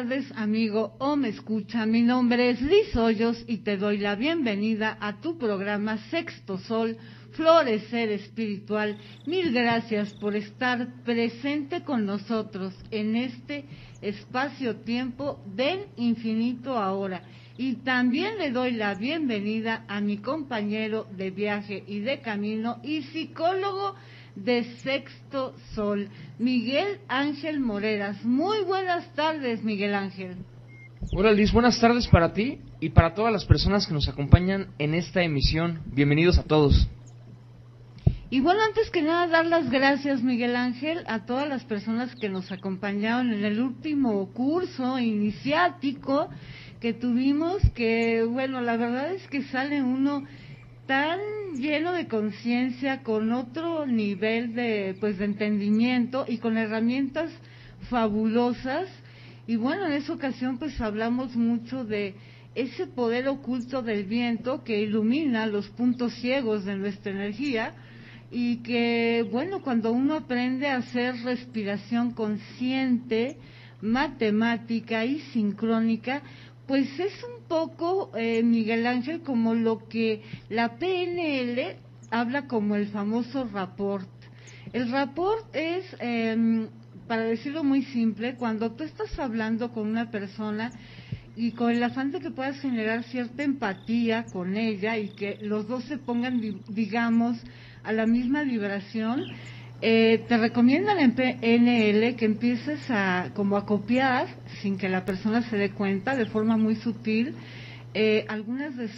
tardes, amigo o me escucha. Mi nombre es Liz Hoyos y te doy la bienvenida a tu programa Sexto Sol, Florecer Espiritual. Mil gracias por estar presente con nosotros en este espacio-tiempo del infinito ahora. Y también le doy la bienvenida a mi compañero de viaje y de camino y psicólogo de Sexto Sol, Miguel Ángel Moreras. Muy buenas tardes, Miguel Ángel. Hola Liz, buenas tardes para ti y para todas las personas que nos acompañan en esta emisión. Bienvenidos a todos. Y bueno, antes que nada, dar las gracias, Miguel Ángel, a todas las personas que nos acompañaron en el último curso iniciático que tuvimos, que bueno, la verdad es que sale uno tan lleno de conciencia, con otro nivel de entendimiento y con herramientas fabulosas. Y bueno, en esa ocasión pues hablamos mucho de ese poder oculto del viento que ilumina los puntos ciegos de nuestra energía, y que bueno, cuando uno aprende a hacer respiración consciente, matemática y sincrónica, pues es un poco, Miguel Ángel, como lo que la PNL habla como el famoso rapport. El rapport es, para decirlo muy simple, cuando tú estás hablando con una persona y con el afán de que puedas generar cierta empatía con ella y que los dos se pongan, digamos, a la misma vibración, te recomiendan en PNL que empieces a copiar, sin que la persona se dé cuenta, de forma muy sutil, algunas de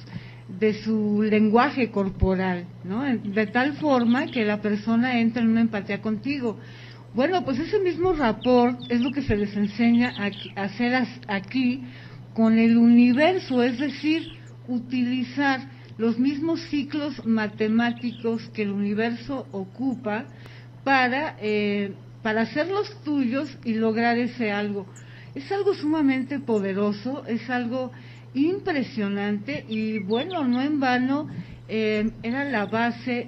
su lenguaje corporal, ¿no? De tal forma que la persona entre en una empatía contigo. Bueno, pues ese mismo rapport es lo que se les enseña a hacer aquí con el universo, es decir, utilizar los mismos ciclos matemáticos que el universo ocupa para hacerlos tuyos y lograr ese algo. Es algo sumamente poderoso, es algo impresionante y bueno, no en vano era la base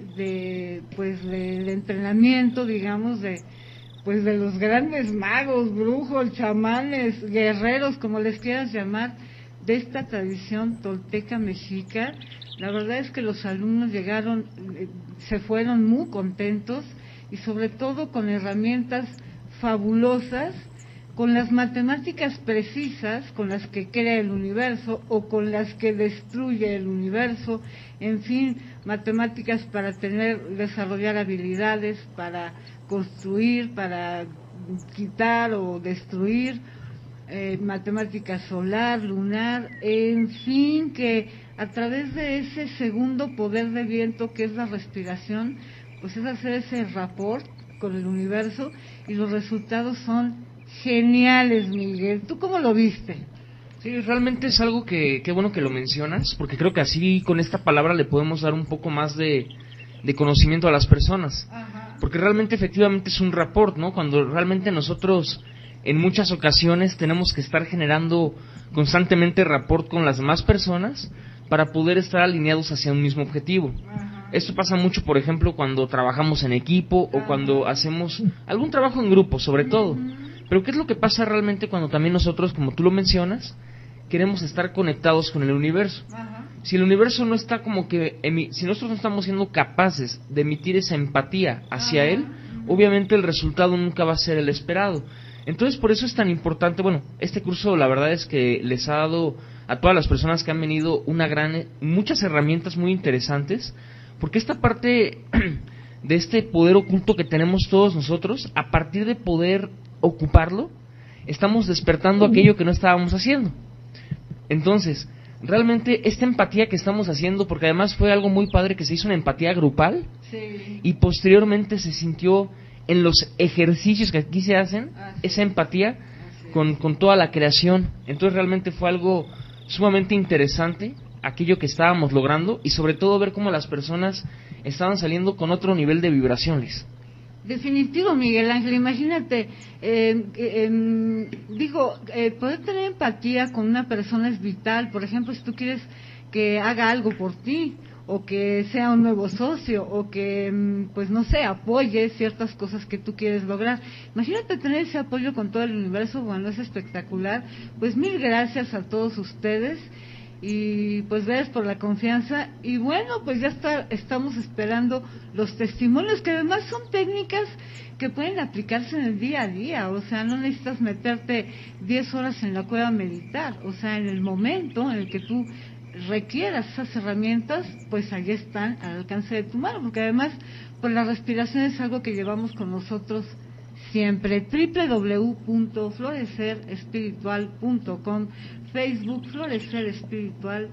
del entrenamiento, digamos, de los grandes magos, brujos, chamanes, guerreros, como les quieras llamar, de esta tradición tolteca mexica. La verdad es que los alumnos llegaron, se fueron muy contentos y sobre todo con herramientas fabulosas, con las matemáticas precisas con las que crea el universo o con las que destruye el universo, en fin, matemáticas para desarrollar habilidades, para construir, para quitar o destruir, matemática solar, lunar, en fin, que a través de ese segundo poder de viento que es la respiración, pues es hacer ese rapport con el universo y los resultados son geniales, Miguel. ¿Tú cómo lo viste? Sí, realmente es algo que bueno que lo mencionas, porque creo que así con esta palabra le podemos dar un poco más de conocimiento a las personas. Ajá. Porque realmente efectivamente es un rapport, ¿no? Cuando realmente nosotros en muchas ocasiones tenemos que estar generando constantemente rapport con las demás personas para poder estar alineados hacia un mismo objetivo. Ajá. Esto pasa mucho, por ejemplo, cuando trabajamos en equipo o cuando hacemos algún trabajo en grupo, sobre todo. Pero ¿qué es lo que pasa realmente cuando también nosotros, como tú lo mencionas, queremos estar conectados con el universo? Ajá. Si el universo no está si nosotros no estamos siendo capaces de emitir esa empatía hacia él, obviamente el resultado nunca va a ser el esperado. Entonces, por eso es tan importante, este curso la verdad es que les ha dado a todas las personas que han venido muchas herramientas muy interesantes, porque esta parte de este poder oculto que tenemos todos nosotros, a partir de poder ocuparlo, estamos despertando aquello que no estábamos haciendo. Entonces, realmente esta empatía que estamos haciendo, porque además fue algo muy padre que se hizo una empatía grupal, sí, y posteriormente se sintió en los ejercicios que aquí se hacen, esa empatía con toda la creación. Entonces realmente fue algo sumamente interesante aquello que estábamos logrando y sobre todo ver cómo las personas estaban saliendo con otro nivel de vibraciones. Definitivo, Miguel Ángel, imagínate, poder tener empatía con una persona es vital. Por ejemplo, si tú quieres que haga algo por ti, o que sea un nuevo socio, o que, pues no sé, apoye ciertas cosas que tú quieres lograr. Imagínate tener ese apoyo con todo el universo, bueno, es espectacular. Pues mil gracias a todos ustedes, y pues gracias por la confianza, y bueno, pues ya estamos esperando los testimonios, que además son técnicas que pueden aplicarse en el día a día. O sea, no necesitas meterte 10 horas en la cueva a meditar, o sea, en el momento en el que tú requieras esas herramientas, pues allí están al alcance de tu mano, porque además pues la respiración es algo que llevamos con nosotros siempre. www.florecerespiritual.com, Facebook Florecer Espiritual,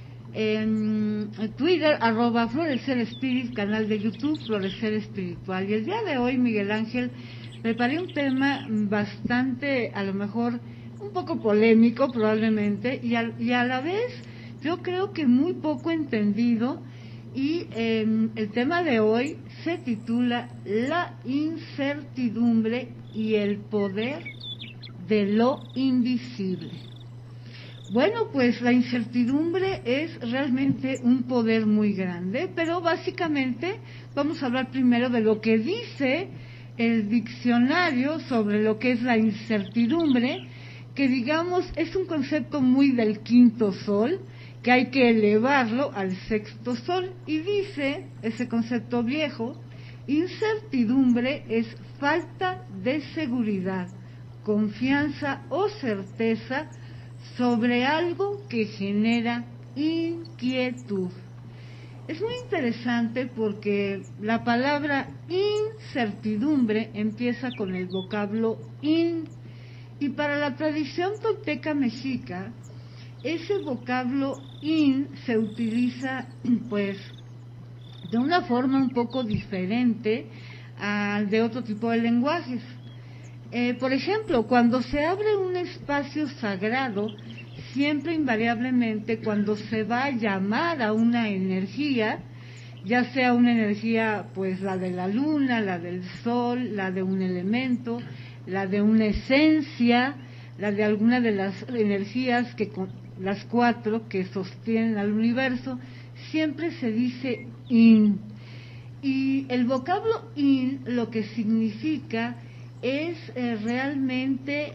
en Twitter @Florecer Spirit, canal de YouTube Florecer Espiritual. Y el día de hoy, Miguel Ángel, preparé un tema bastante, a lo mejor un poco polémico probablemente, y a la vez yo creo que muy poco entendido, y el tema de hoy se titula La incertidumbre y el poder de lo invisible. Bueno, pues la incertidumbre es realmente un poder muy grande, pero básicamente vamos a hablar primero de lo que dice el diccionario sobre lo que es la incertidumbre, que digamos es un concepto muy del quinto sol, que hay que elevarlo al sexto sol, y dice ese concepto viejo: incertidumbre es falta de seguridad, confianza o certeza sobre algo que genera inquietud. Es muy interesante porque la palabra incertidumbre empieza con el vocablo in, y para la tradición tolteca mexica, ese vocablo in se utiliza pues de una forma un poco diferente al de otro tipo de lenguajes. Por ejemplo, cuando se abre un espacio sagrado, siempre invariablemente cuando se va a llamar a una energía, ya sea una energía pues la de la luna, la del sol, la de un elemento, la de una esencia, la de alguna de las energías las 4 que sostienen al universo, siempre se dice in. Y el vocablo in lo que significa es realmente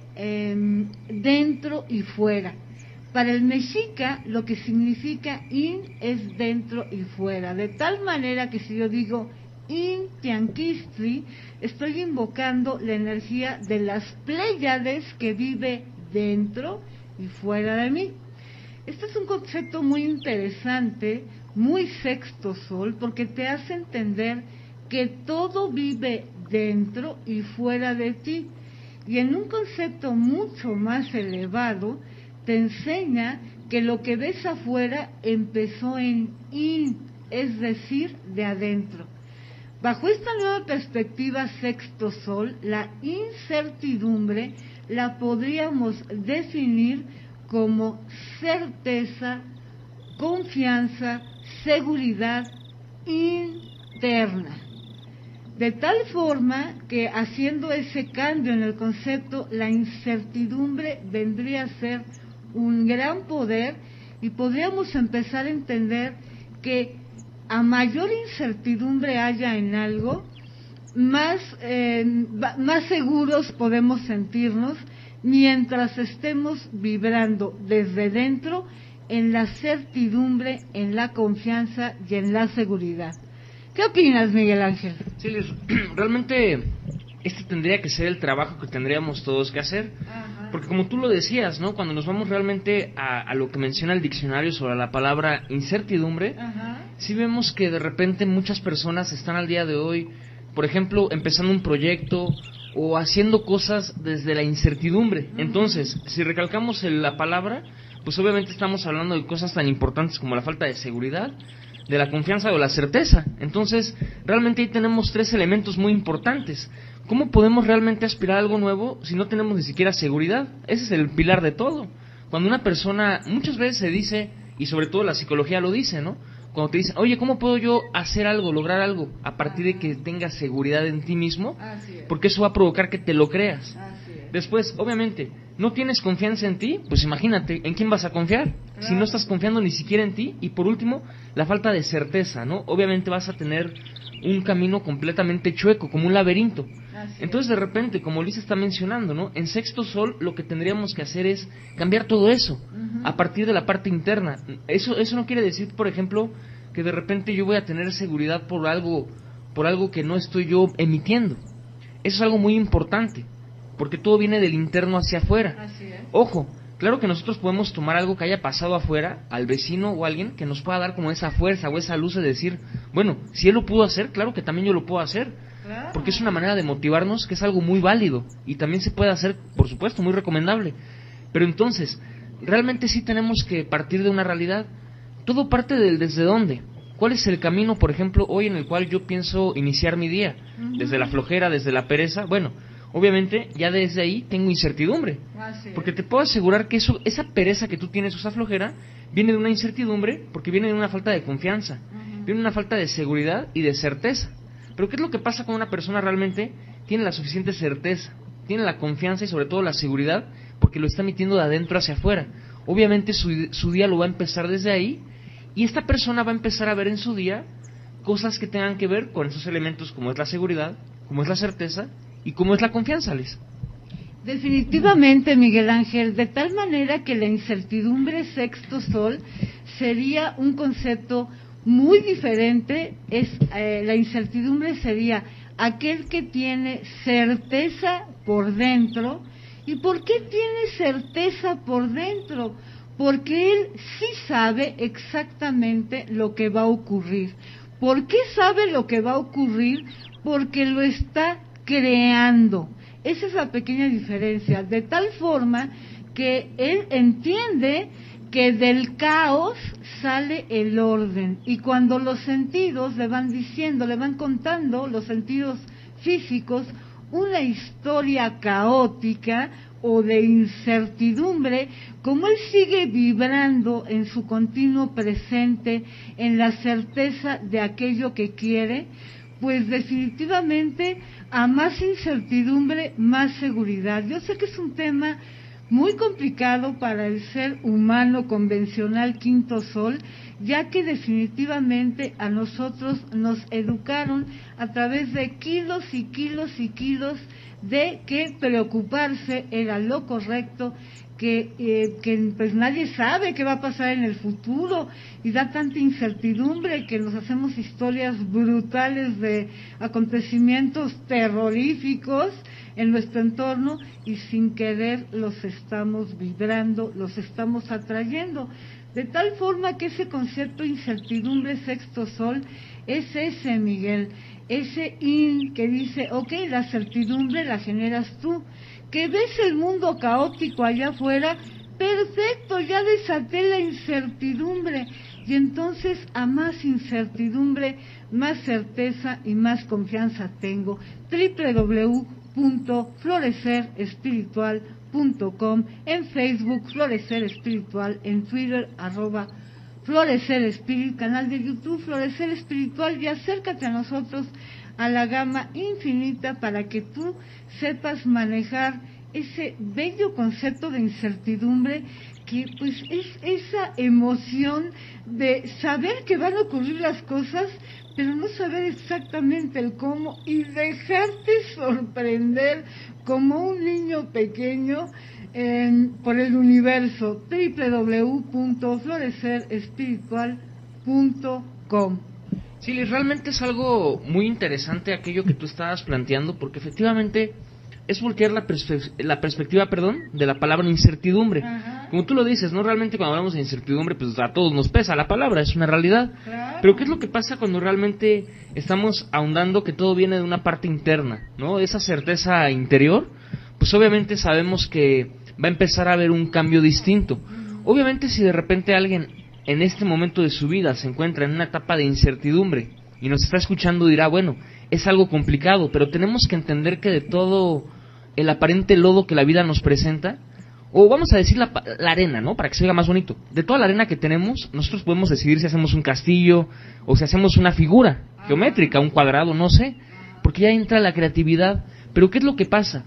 dentro y fuera. Para el mexica lo que significa in es dentro y fuera, de tal manera que si yo digo in Tianquistli, estoy invocando la energía de las Pléyades que vive dentro y fuera de mí. Este es un concepto muy interesante, muy sexto sol, porque te hace entender que todo vive dentro y fuera de ti. Y en un concepto mucho más elevado, te enseña que lo que ves afuera empezó en in, es decir, de adentro. Bajo esta nueva perspectiva sexto sol, la incertidumbre la podríamos definir como certeza, confianza, seguridad interna. De tal forma que haciendo ese cambio en el concepto, la incertidumbre vendría a ser un gran poder, y podríamos empezar a entender que a mayor incertidumbre haya en algo, más seguros podemos sentirnos mientras estemos vibrando desde dentro en la certidumbre, en la confianza y en la seguridad. ¿Qué opinas, Miguel Ángel? Sí, Liz, realmente este tendría que ser el trabajo que tendríamos todos que hacer. Ajá. Porque como tú lo decías, ¿no? Cuando nos vamos realmente a lo que menciona el diccionario sobre la palabra incertidumbre, Ajá. sí vemos que de repente muchas personas están al día de hoy, por ejemplo, empezando un proyecto o haciendo cosas desde la incertidumbre. Uh-huh. Entonces, si recalcamos la palabra, pues obviamente estamos hablando de cosas tan importantes como la falta de seguridad, de la confianza o la certeza. Entonces, realmente ahí tenemos 3 elementos muy importantes. ¿Cómo podemos realmente aspirar a algo nuevo si no tenemos ni siquiera seguridad? Ese es el pilar de todo. Cuando una persona, muchas veces se dice, y sobre todo la psicología lo dice, ¿no? Cuando te dicen, oye, ¿cómo puedo yo hacer algo, lograr algo? A partir de que tengas seguridad en ti mismo, porque eso va a provocar que te lo creas. Después, obviamente, no tienes confianza en ti, pues imagínate, ¿en quién vas a confiar? Si no estás confiando ni siquiera en ti. Y por último, la falta de certeza, ¿no? Obviamente vas a tener un camino completamente chueco, como un laberinto. Entonces, de repente, como Luis está mencionando, ¿no? En sexto sol lo que tendríamos que hacer es cambiar todo eso, a partir de la parte interna. Eso no quiere decir, por ejemplo, que de repente yo voy a tener seguridad por algo que no estoy yo emitiendo. Eso es algo muy importante, porque todo viene del interno hacia afuera. Así es. Ojo, claro que nosotros podemos tomar algo que haya pasado afuera, al vecino o alguien, que nos pueda dar como esa fuerza o esa luz de decir, bueno, si él lo pudo hacer, claro que también yo lo puedo hacer. Claro. Porque es una manera de motivarnos que es algo muy válido y también se puede hacer, por supuesto, muy recomendable. Pero entonces, realmente sí tenemos que partir de una realidad. Todo parte del desde dónde. ¿Cuál es el camino, por ejemplo, hoy en el cual yo pienso iniciar mi día? Desde la flojera, desde la pereza. Bueno, obviamente ya desde ahí tengo incertidumbre. Porque te puedo asegurar que esa pereza que tú tienes, esa flojera, viene de una incertidumbre porque viene de una falta de confianza, viene de una falta de seguridad y de certeza. Pero ¿qué es lo que pasa cuando una persona realmente tiene la suficiente certeza, tiene la confianza y sobre todo la seguridad, porque lo está metiendo de adentro hacia afuera? Obviamente su día lo va a empezar desde ahí, y esta persona va a empezar a ver en su día cosas que tengan que ver con esos elementos como es la seguridad, como es la certeza y como es la confianza, Liz. Definitivamente, Miguel Ángel, de tal manera que la incertidumbre sexto sol sería un concepto muy diferente. La incertidumbre sería aquel que tiene certeza por dentro. ¿Y por qué tiene certeza por dentro? Porque él sí sabe exactamente lo que va a ocurrir. ¿Por qué sabe lo que va a ocurrir? Porque lo está creando. Esa es la pequeña diferencia, de tal forma que él entiende que del caos sale el orden, y cuando los sentidos le van diciendo, le van contando, los sentidos físicos, una historia caótica o de incertidumbre, como él sigue vibrando en su continuo presente, en la certeza de aquello que quiere, pues definitivamente a más incertidumbre, más seguridad. Yo sé que es un tema muy complicado para el ser humano convencional quinto sol, ya que definitivamente a nosotros nos educaron a través de kilos y kilos y kilos de que preocuparse era lo correcto, que pues nadie sabe qué va a pasar en el futuro, y da tanta incertidumbre que nos hacemos historias brutales de acontecimientos terroríficos en nuestro entorno, y sin querer los estamos vibrando, los estamos atrayendo, de tal forma que ese concepto de incertidumbre sexto sol es ese, Miguel, ese que dice, ok, la certidumbre la generas tú, que ves el mundo caótico allá afuera, perfecto, ya desaté la incertidumbre, y entonces a más incertidumbre, más certeza y más confianza tengo. www.florecerespiritual.com, en Facebook Florecer Espiritual, en Twitter @Florecer Espíritu, canal de YouTube Florecer Espiritual, y acércate a nosotros, a la gama infinita, para que tú sepas manejar ese bello concepto de incertidumbre, que pues es esa emoción de saber que van a ocurrir las cosas, pero no saber exactamente el cómo, y dejarte sorprender como un niño pequeño por el universo. www.florecerespiritual.com. Sí, realmente es algo muy interesante aquello que tú estabas planteando, porque efectivamente es voltear la perspectiva, de la palabra incertidumbre. Ajá. Como tú lo dices, ¿no? Realmente cuando hablamos de incertidumbre, pues a todos nos pesa la palabra, es una realidad. Claro. Pero ¿qué es lo que pasa cuando realmente estamos ahondando que todo viene de una parte interna, ¿no? Esa certeza interior, pues obviamente sabemos que va a empezar a haber un cambio distinto. Obviamente si de repente alguien en este momento de su vida se encuentra en una etapa de incertidumbre y nos está escuchando, dirá, bueno, es algo complicado, pero tenemos que entender que de todo el aparente lodo que la vida nos presenta, o vamos a decir la arena, ¿no? Para que se oiga más bonito, de toda la arena que tenemos, nosotros podemos decidir si hacemos un castillo o si hacemos una figura geométrica, un cuadrado, no sé, porque ya entra la creatividad. Pero ¿qué es lo que pasa?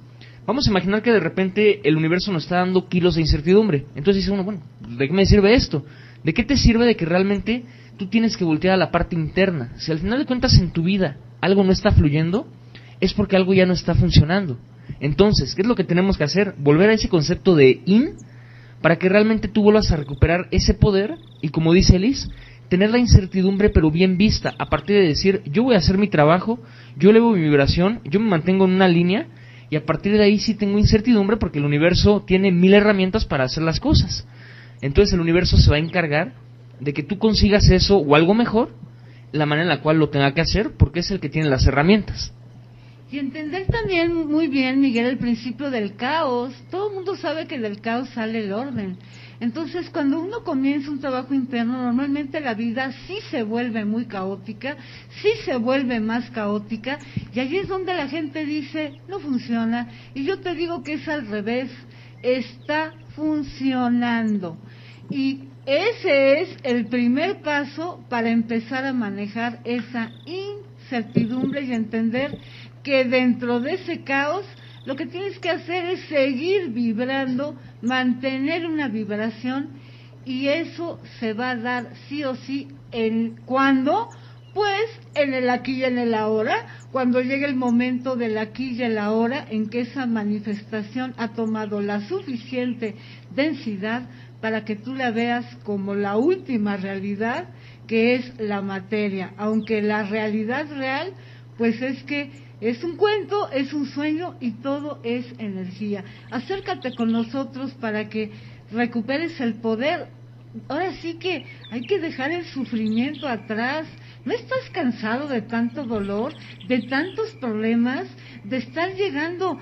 Vamos a imaginar que de repente el universo nos está dando kilos de incertidumbre. Entonces dice uno, bueno, ¿de qué me sirve esto? ¿De qué te sirve de que realmente tú tienes que voltear a la parte interna? Si al final de cuentas en tu vida algo no está fluyendo, es porque algo ya no está funcionando. Entonces, ¿qué es lo que tenemos que hacer? Volver a ese concepto de yin, para que realmente tú vuelvas a recuperar ese poder, y como dice Liz, tener la incertidumbre pero bien vista, a partir de decir, yo voy a hacer mi trabajo, yo elevo mi vibración, yo me mantengo en una línea, y a partir de ahí sí tengo incertidumbre porque el universo tiene 1000 herramientas para hacer las cosas. Entonces el universo se va a encargar de que tú consigas eso o algo mejor, la manera en la cual lo tenga que hacer, porque es el que tiene las herramientas. Y entender también muy bien, Miguel, el principio del caos. Todo el mundo sabe que del caos sale el orden. Entonces, cuando uno comienza un trabajo interno, normalmente la vida sí se vuelve muy caótica, sí se vuelve más caótica, y allí es donde la gente dice, no funciona. Y yo te digo que es al revés, está funcionando. Y ese es el primer paso para empezar a manejar esa incertidumbre y entender que dentro de ese caos lo que tienes que hacer es seguir vibrando, mantener una vibración, y eso se va a dar sí o sí. ¿Cuándo? Pues en el aquí y en el ahora, cuando llegue el momento del aquí y el ahora, en que esa manifestación ha tomado la suficiente densidad para que tú la veas como la última realidad, que es la materia, aunque la realidad real, pues es que es un cuento, es un sueño y todo es energía. Acércate con nosotros para que recuperes el poder. Ahora sí que hay que dejar el sufrimiento atrás. ¿No estás cansado de tanto dolor, de tantos problemas, de estar llegando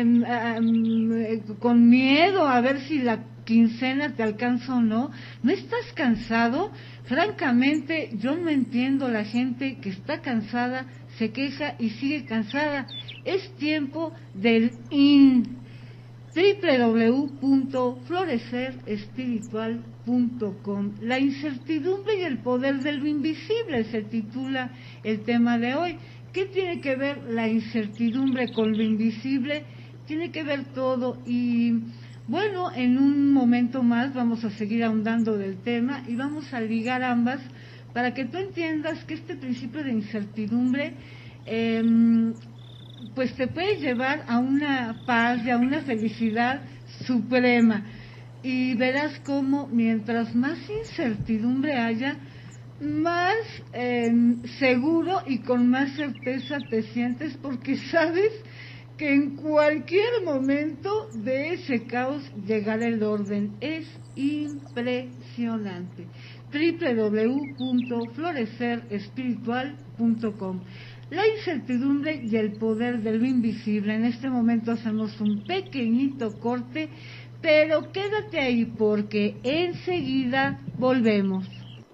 con miedo a ver si la quincena te alcanza o no? ¿No estás cansado? Francamente, yo no entiendo la gente que está cansada, se queja y sigue cansada. Es tiempo del www.florecerespiritual.com. La incertidumbre y el poder de lo invisible se titula el tema de hoy. ¿Qué tiene que ver la incertidumbre con lo invisible? Tiene que ver todo. Y bueno, en un momento más vamos a seguir ahondando del tema y vamos a ligar ambas para que tú entiendas que este principio de incertidumbre pues te puede llevar a una paz y a una felicidad suprema. Y verás cómo mientras más incertidumbre haya, más seguro y con más certeza te sientes, porque sabes que en cualquier momento de ese caos llegará el orden. Es impresionante. www.florecerespiritual.com. La incertidumbre y el poder de lo invisible. En este momento hacemos un pequeñito corte, pero quédate ahí porque enseguida volvemos.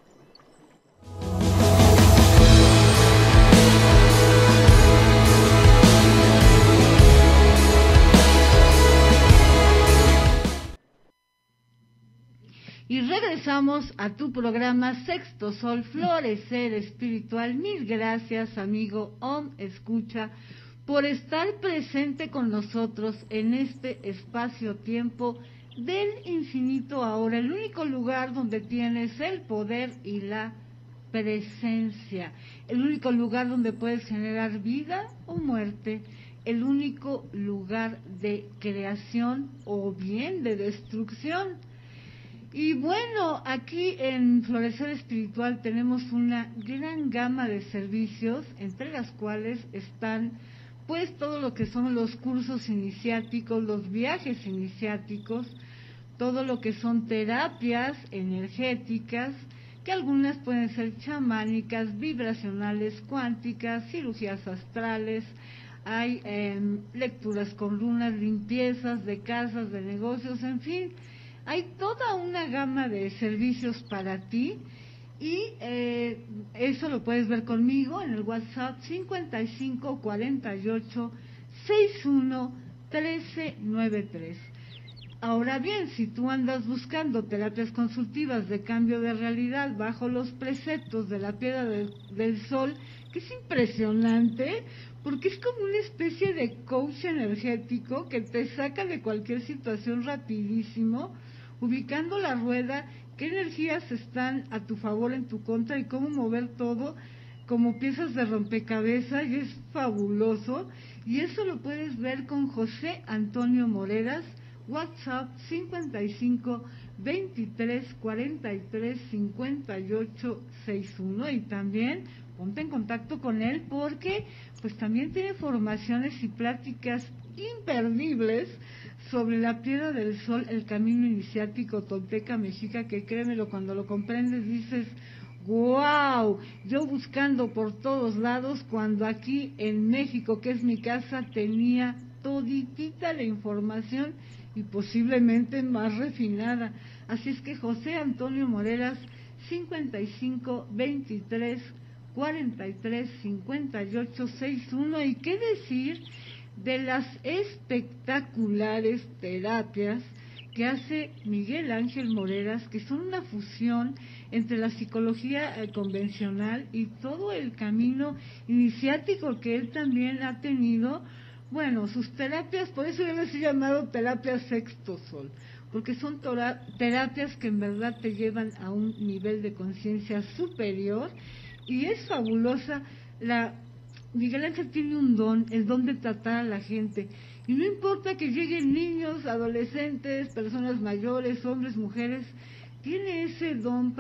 Y regresamos a tu programa Sexto Sol, Florecer Espiritual. Mil gracias, amigo Om Escucha, por estar presente con nosotros en este espacio-tiempo del infinito ahora, el único lugar donde tienes el poder y la presencia, el único lugar donde puedes generar vida o muerte, el único lugar de creación o bien de destrucción. Y bueno, aquí en Florecer Espiritual tenemos una gran gama de servicios, entre las cuales están pues todo lo que son los cursos iniciáticos, los viajes iniciáticos, todo lo que son terapias energéticas, que algunas pueden ser chamánicas, vibracionales, cuánticas, cirugías astrales, hay lecturas con runas, limpiezas de casas, de negocios, en fin. Hay toda una gama de servicios para ti y eso lo puedes ver conmigo en el WhatsApp 55 48 61 13 93. Ahora bien, si tú andas buscando terapias consultivas de cambio de realidad bajo los preceptos de la piedra del sol, que es impresionante, porque es como una especie de coach energético que te saca de cualquier situación rapidísimo, ubicando la rueda, qué energías están a tu favor, en tu contra, y cómo mover todo como piezas de rompecabezas, y es fabuloso. Y eso lo puedes ver con José Antonio Moreras, WhatsApp 55 23 43 58 61, y también ponte en contacto con él porque pues también tiene formaciones y pláticas imperdibles sobre la Piedra del Sol, el camino iniciático tolteca mexica, que créemelo, cuando lo comprendes dices: ¡wow! Yo buscando por todos lados, cuando aquí en México, que es mi casa, tenía toditita la información y posiblemente más refinada. Así es que José Antonio Moreras, 55 23 43 58 61. ¿Y qué decir de las espectaculares terapias que hace Miguel Ángel Moreras, que son una fusión entre la psicología convencional y todo el camino iniciático que él también ha tenido? Bueno, sus terapias, por eso yo les he llamado terapias sexto sol, porque son terapias que en verdad te llevan a un nivel de conciencia superior, y es fabulosa. Miguel Ángel tiene un don, el don de tratar a la gente, y no importa que lleguen niños, adolescentes, personas mayores, hombres, mujeres, tiene ese don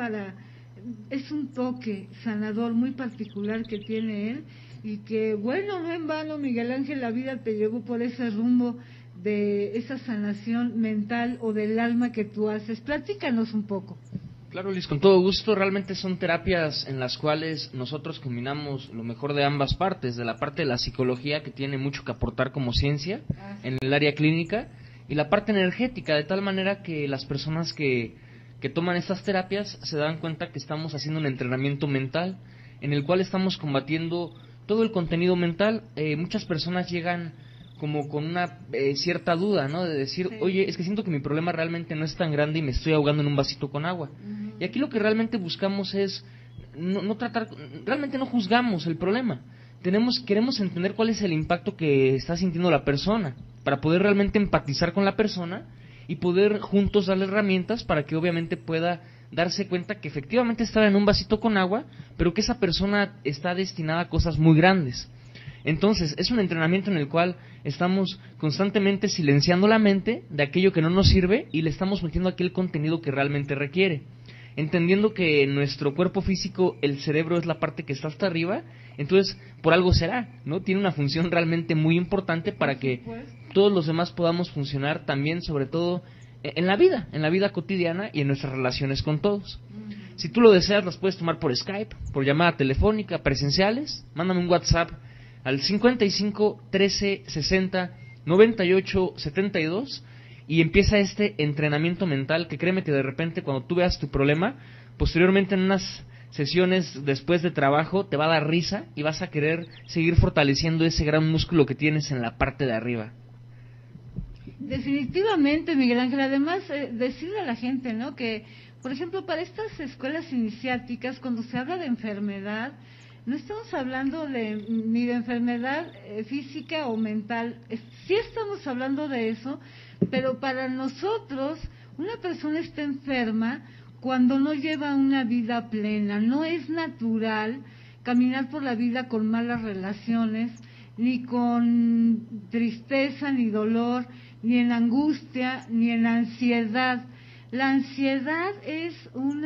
es un toque sanador muy particular que tiene él, y que bueno, no en vano Miguel Ángel, la vida te llevó por ese rumbo de esa sanación mental o del alma que tú haces. Platícanos un poco. Claro, Liz, con todo gusto. Realmente son terapias en las cuales nosotros combinamos lo mejor de ambas partes, de la parte de la psicología, que tiene mucho que aportar como ciencia en el área clínica, y la parte energética, de tal manera que las personas que toman estas terapias se dan cuenta que estamos haciendo un entrenamiento mental, en el cual estamos combatiendo todo el contenido mental. Muchas personas llegan como con una cierta duda, ¿no? De decir, oye, es que siento que mi problema realmente no es tan grande y me estoy ahogando en un vasito con agua. Y aquí lo que realmente buscamos es no tratar, realmente no juzgamos el problema. Queremos entender cuál es el impacto que está sintiendo la persona, para poder realmente empatizar con la persona y poder juntos darle herramientas para que obviamente pueda darse cuenta que efectivamente está en un vasito con agua, pero que esa persona está destinada a cosas muy grandes. Entonces, es un entrenamiento en el cual estamos constantemente silenciando la mente de aquello que no nos sirve y le estamos metiendo aquel contenido que realmente requiere. Entendiendo que en nuestro cuerpo físico el cerebro es la parte que está hasta arriba, entonces por algo será, ¿no? Tiene una función realmente muy importante para que todos los demás podamos funcionar también, sobre todo en la vida cotidiana y en nuestras relaciones con todos. Si tú lo deseas, las puedes tomar por Skype, por llamada telefónica, presenciales. Mándame un WhatsApp al 55 13 60 98 72 y empieza este entrenamiento mental, que créeme que de repente cuando tú veas tu problema, posteriormente en unas sesiones después de trabajo te va a dar risa y vas a querer seguir fortaleciendo ese gran músculo que tienes en la parte de arriba. Definitivamente, Miguel Ángel. Además, decirle a la gente, ¿no?, que, por ejemplo, para estas escuelas iniciáticas, cuando se habla de enfermedad, no estamos hablando ni de enfermedad física o mental. Sí estamos hablando de eso, pero para nosotros, una persona está enferma cuando no lleva una vida plena. No es natural caminar por la vida con malas relaciones, ni con tristeza, ni dolor, ni en angustia, ni en ansiedad. La ansiedad es un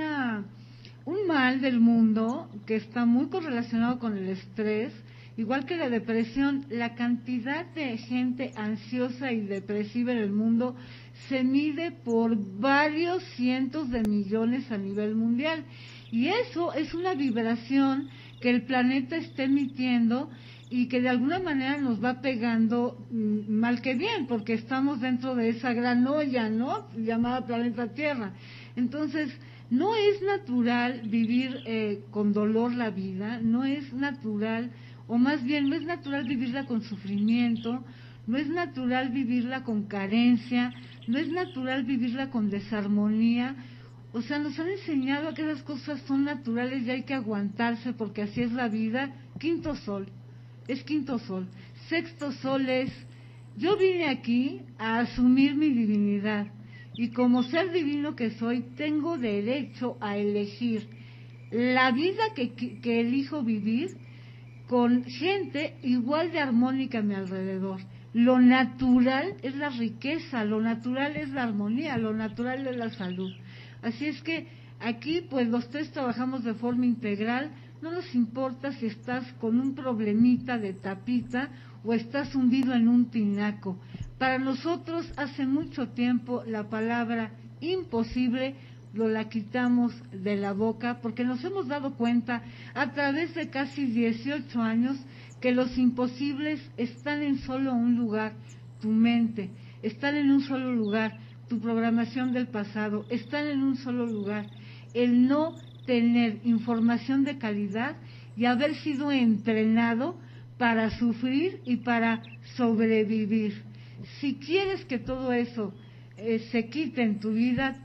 mal del mundo que está muy correlacionado con el estrés, igual que la depresión. La cantidad de gente ansiosa y depresiva en el mundo se mide por varios cientos de millones a nivel mundial, y eso es una vibración que el planeta está emitiendo y que de alguna manera nos va pegando mal que bien, porque estamos dentro de esa gran olla, ¿no?, llamada planeta Tierra. Entonces, no es natural vivir con dolor la vida, no es natural, o más bien no es natural vivirla con sufrimiento, no es natural vivirla con carencia, no es natural vivirla con desarmonía. O sea, nos han enseñado a que esas cosas son naturales y hay que aguantarse porque así es la vida. Quinto sol. es quinto sol. Sexto sol es, yo vine aquí a asumir mi divinidad y como ser divino que soy, tengo derecho a elegir la vida que elijo vivir con gente igual de armónica a mi alrededor. Lo natural es la riqueza, lo natural es la armonía, lo natural es la salud. Así es que aquí pues los tres trabajamos de forma integral, no nos importa si estás con un problemita de tapita o estás hundido en un tinaco. Para nosotros hace mucho tiempo la palabra imposible la quitamos de la boca porque nos hemos dado cuenta a través de casi 18 años que los imposibles están en solo un lugar, tu mente, están en un solo lugar, tu programación del pasado, están en un solo lugar. El no tener información de calidad y haber sido entrenado para sufrir y para sobrevivir. Si quieres que todo eso se quite en tu vida,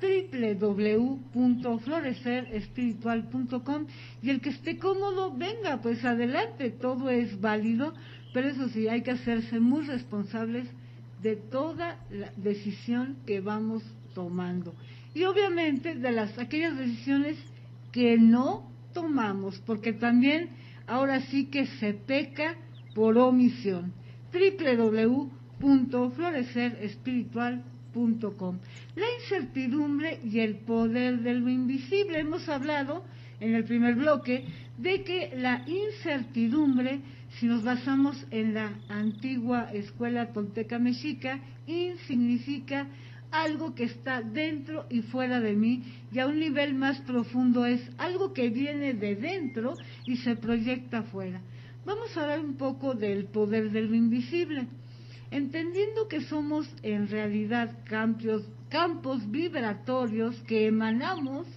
www.florecerespiritual.com, y el que esté cómodo, venga, pues adelante, todo es válido, pero eso sí, hay que hacerse muy responsables de toda la decisión que vamos tomando. Y obviamente de aquellas decisiones que no tomamos, porque también ahora sí que se peca por omisión. www.florecerespiritual.com. La incertidumbre y el poder de lo invisible. Hemos hablado en el primer bloque de que la incertidumbre, si nos basamos en la antigua escuela tolteca mexica, in significa algo que está dentro y fuera de mí, y a un nivel más profundo es algo que viene de dentro y se proyecta afuera. Vamos a hablar un poco del poder de lo invisible, entendiendo que somos en realidad campos vibratorios que emanamos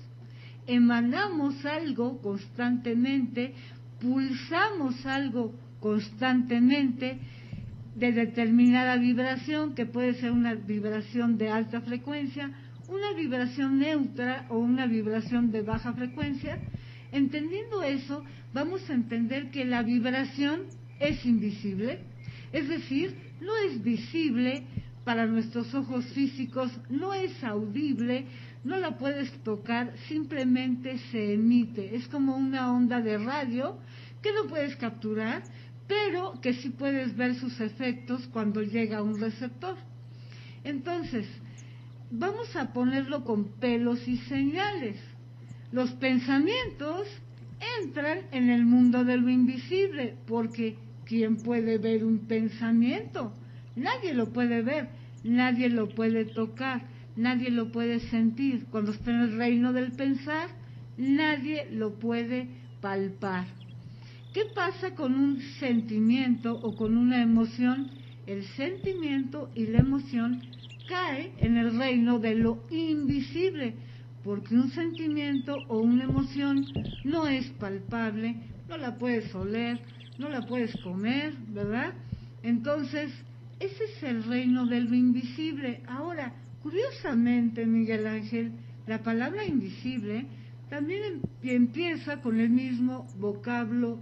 algo constantemente, pulsamos algo constantemente de determinada vibración, que puede ser una vibración de alta frecuencia, una vibración neutra o una vibración de baja frecuencia. Entendiendo eso, vamos a entender que la vibración es invisible, es decir, no es visible para nuestros ojos físicos, no es audible, no la puedes tocar, simplemente se emite. Es como una onda de radio que no puedes capturar, pero que sí puedes ver sus efectos cuando llega a un receptor. Entonces, vamos a ponerlo con pelos y señales. Los pensamientos entran en el mundo de lo invisible, porque ¿quién puede ver un pensamiento? Nadie lo puede ver, nadie lo puede tocar, nadie lo puede sentir. Cuando está en el reino del pensar, nadie lo puede palpar. ¿Qué pasa con un sentimiento o con una emoción? El sentimiento y la emoción cae en el reino de lo invisible, porque un sentimiento o una emoción no es palpable, no la puedes oler, no la puedes comer, ¿verdad? Entonces, ese es el reino de lo invisible. Ahora, curiosamente, Miguel Ángel, la palabra invisible también empieza con el mismo vocablo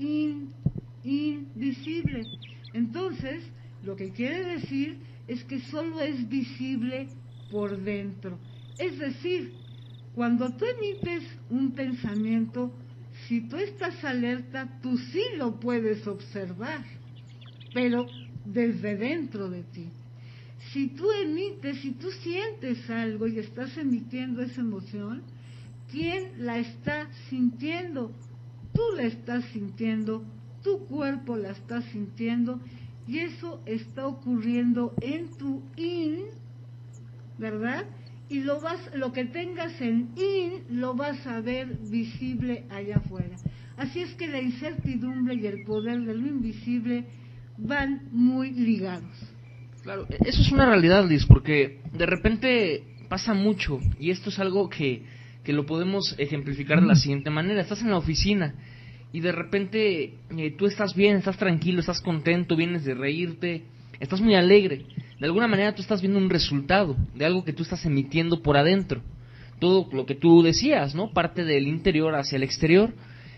invisible. Entonces, lo que quiere decir es que solo es visible por dentro. Es decir, cuando tú emites un pensamiento, si tú estás alerta, tú sí lo puedes observar, pero desde dentro de ti. Si tú sientes algo y estás emitiendo esa emoción, ¿quién la está sintiendo? Tú la estás sintiendo, tu cuerpo la está sintiendo, y eso está ocurriendo en tu ¿verdad? Y lo que tengas en lo vas a ver visible allá afuera. Así es que la incertidumbre y el poder de lo invisible van muy ligados. Claro, eso es una realidad, Liz, porque de repente pasa mucho, y esto es algo que lo podemos ejemplificar de la siguiente manera. Estás en la oficina y de repente tú estás bien, estás tranquilo, estás contento, vienes de reírte, estás muy alegre. De alguna manera tú estás viendo un resultado de algo que tú estás emitiendo por adentro. Todo lo que tú decías, ¿no? Parte del interior hacia el exterior.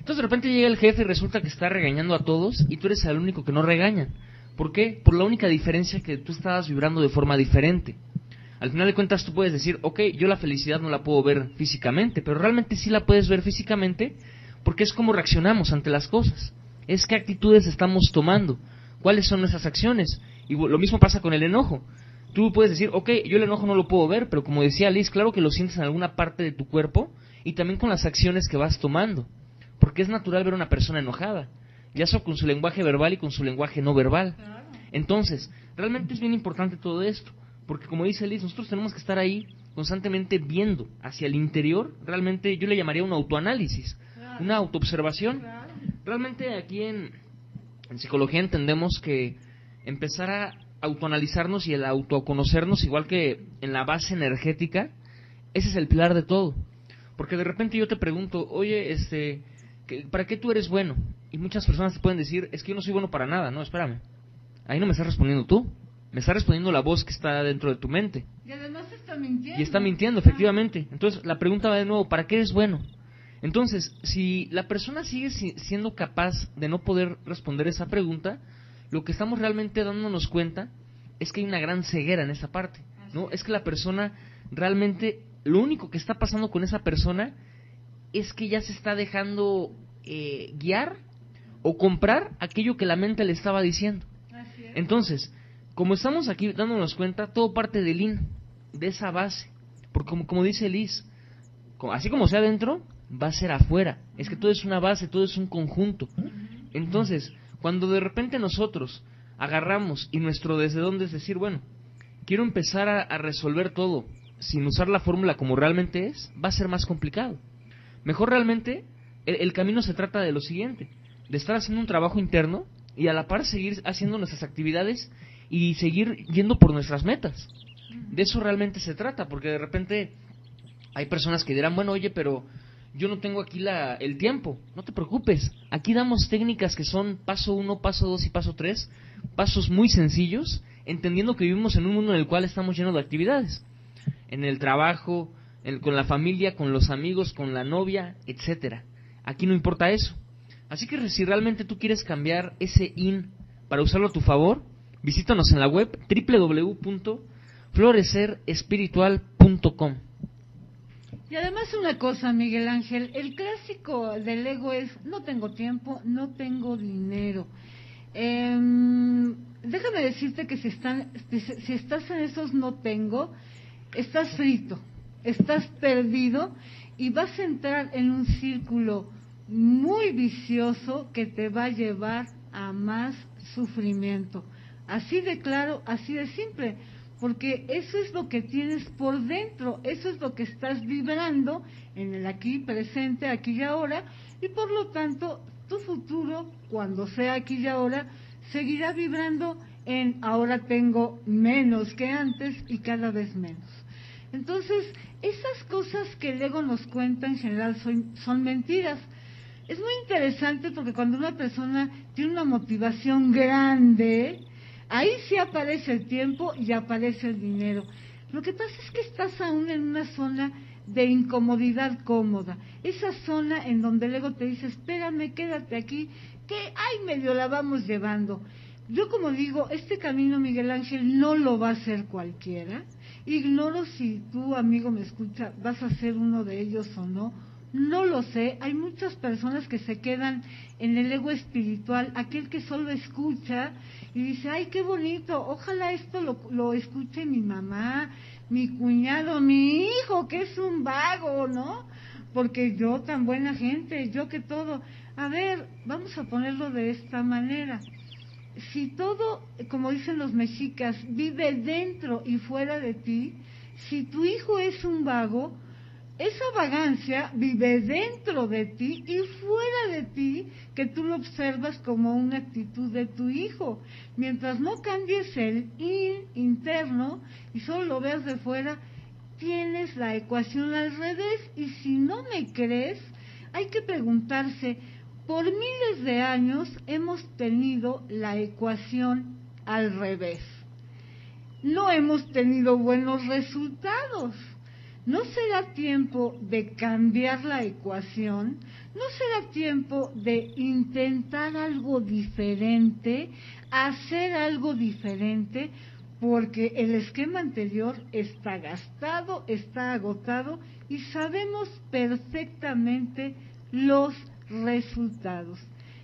Entonces de repente llega el jefe y resulta que está regañando a todos y tú eres el único que no regaña. ¿Por qué? Por la única diferencia que tú estabas vibrando de forma diferente. Al final de cuentas tú puedes decir, ok, yo la felicidad no la puedo ver físicamente, pero realmente sí la puedes ver físicamente porque es como reaccionamos ante las cosas. Es qué actitudes estamos tomando, cuáles son nuestras acciones. Y lo mismo pasa con el enojo. Tú puedes decir, ok, yo el enojo no lo puedo ver, pero como decía Liz, claro que lo sientes en alguna parte de tu cuerpo y también con las acciones que vas tomando. Porque es natural ver a una persona enojada, ya sea con su lenguaje verbal y con su lenguaje no verbal. Entonces, realmente es bien importante todo esto, porque como dice Liz, nosotros tenemos que estar ahí constantemente viendo hacia el interior. Realmente yo le llamaría un autoanálisis, una autoobservación. Realmente aquí en psicología entendemos que empezar a autoanalizarnos y el autoconocernos, igual que en la base energética, ese es el pilar de todo. Porque de repente yo te pregunto, oye, ¿para qué tú eres bueno? Y muchas personas te pueden decir, es que yo no soy bueno para nada. No, espérame, ahí no me estás respondiendo tú, me está respondiendo la voz que está dentro de tu mente. Y además está mintiendo. Y está mintiendo, efectivamente. Entonces la pregunta va de nuevo, ¿para qué eres bueno? Entonces, si la persona sigue siendo capaz de no poder responder esa pregunta, lo que estamos realmente dándonos cuenta es que hay una gran ceguera en esa parte, ¿no? Es que la persona realmente, lo único que está pasando con esa persona es que ya se está dejando guiar o comprar aquello que la mente le estaba diciendo. Entonces, como estamos aquí dándonos cuenta, todo parte del IN, de esa base. Porque como dice Liz, así como sea adentro, va a ser afuera. Es que todo es una base, todo es un conjunto. Entonces, cuando de repente nosotros agarramos y nuestro desde dónde es decir, bueno, quiero empezar a resolver todo sin usar la fórmula como realmente es, va a ser más complicado. Mejor realmente, el camino se trata de lo siguiente, de estar haciendo un trabajo interno y a la par seguir haciendo nuestras actividades y seguir yendo por nuestras metas. De eso realmente se trata, porque de repente hay personas que dirán, bueno, oye, pero yo no tengo aquí el tiempo. No te preocupes, aquí damos técnicas que son paso 1, paso 2 y paso 3, pasos muy sencillos, entendiendo que vivimos en un mundo en el cual estamos llenos de actividades, en el trabajo, con la familia, con los amigos, con la novia, etcétera. Aquí no importa eso. Así que si realmente tú quieres cambiar ese IN para usarlo a tu favor, visítanos en la web www.florecerespiritual.com. Y además una cosa, Miguel Ángel, el clásico del ego es, no tengo tiempo, no tengo dinero. Déjame decirte que si estás en esos no tengo, estás frito, estás perdido y vas a entrar en un círculo muy vicioso que te va a llevar a más sufrimiento. Así de claro, así de simple, porque eso es lo que tienes por dentro, eso es lo que estás vibrando en el aquí presente, aquí y ahora, y por lo tanto tu futuro, cuando sea aquí y ahora, seguirá vibrando en ahora tengo menos que antes y cada vez menos. Entonces, esas cosas que el ego nos cuenta en general son mentiras. Es muy interesante porque cuando una persona tiene una motivación grande, ahí sí aparece el tiempo y aparece el dinero. Lo que pasa es que estás aún en una zona de incomodidad cómoda. Esa zona en donde el ego te dice, espérame, quédate aquí, que ay, medio la vamos llevando. Yo como digo, este camino, Miguel Ángel, no lo va a hacer cualquiera. Ignoro si tú, amigo, me escucha, vas a ser uno de ellos o no. No lo sé, hay muchas personas que se quedan en el ego espiritual, aquel que solo escucha y dice, ay, qué bonito, ojalá esto lo escuche mi mamá, mi cuñado, mi hijo, que es un vago, ¿no? Porque yo tan buena gente, yo que todo. A ver, vamos a ponerlo de esta manera. Si todo, como dicen los mexicas, vive dentro y fuera de ti, si tu hijo es un vago, esa vagancia vive dentro de ti y fuera de ti, que tú lo observas como una actitud de tu hijo. Mientras no cambies el interno y solo lo veas de fuera, tienes la ecuación al revés. Y si no me crees, hay que preguntarse, por miles de años hemos tenido la ecuación al revés. No hemos tenido buenos resultados. ¿No será tiempo de cambiar la ecuación? ¿No será tiempo de intentar algo diferente, hacer algo diferente? Porque el esquema anterior está gastado, está agotado y sabemos perfectamente los resultados.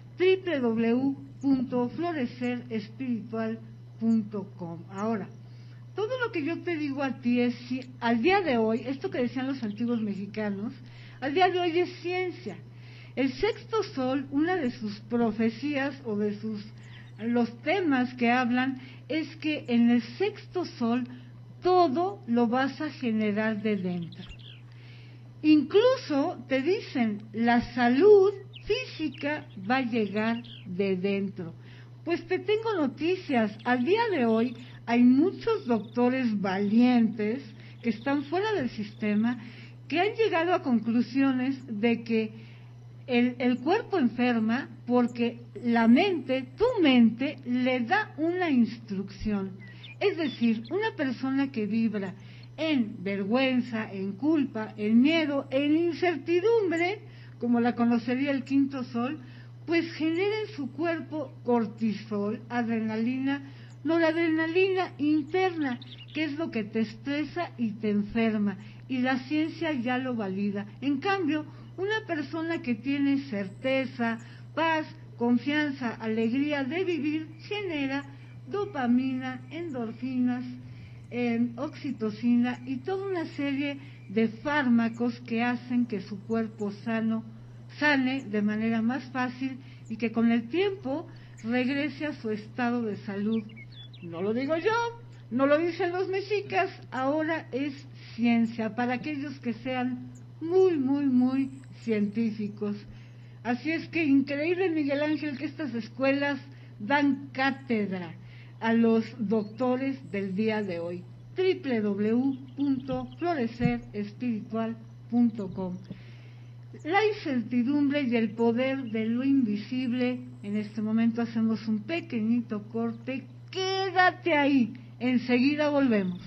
www.florecerespiritual.com. Ahora, todo lo que yo te digo a ti es, al día de hoy, esto que decían los antiguos mexicanos, al día de hoy es ciencia. El sexto sol, una de sus profecías o de los temas que hablan, es que en el sexto sol todo lo vas a generar de dentro. Incluso te dicen, la salud física va a llegar de dentro. Pues te tengo noticias, al día de hoy hay muchos doctores valientes que están fuera del sistema que han llegado a conclusiones de que el cuerpo enferma porque la mente, tu mente, le da una instrucción. Es decir, una persona que vibra en vergüenza, en culpa, en miedo, en incertidumbre, como la conocería el quinto sol, pues genera en su cuerpo cortisol, adrenalina, noradrenalina interna, que es lo que te estresa y te enferma, y la ciencia ya lo valida. En cambio, una persona que tiene certeza, paz, confianza, alegría de vivir, genera dopamina, endorfinas, oxitocina y toda una serie de fármacos que hacen que su cuerpo sane de manera más fácil y que con el tiempo regrese a su estado de salud. No lo digo yo, no lo dicen los mexicas, ahora es ciencia para aquellos que sean muy científicos. Así es que increíble, Miguel Ángel, que estas escuelas dan cátedra a los doctores del día de hoy. www.florecerespiritual.com. La incertidumbre y el poder de lo invisible. En este momento hacemos un pequeñito corte. Quédate ahí, enseguida volvemos.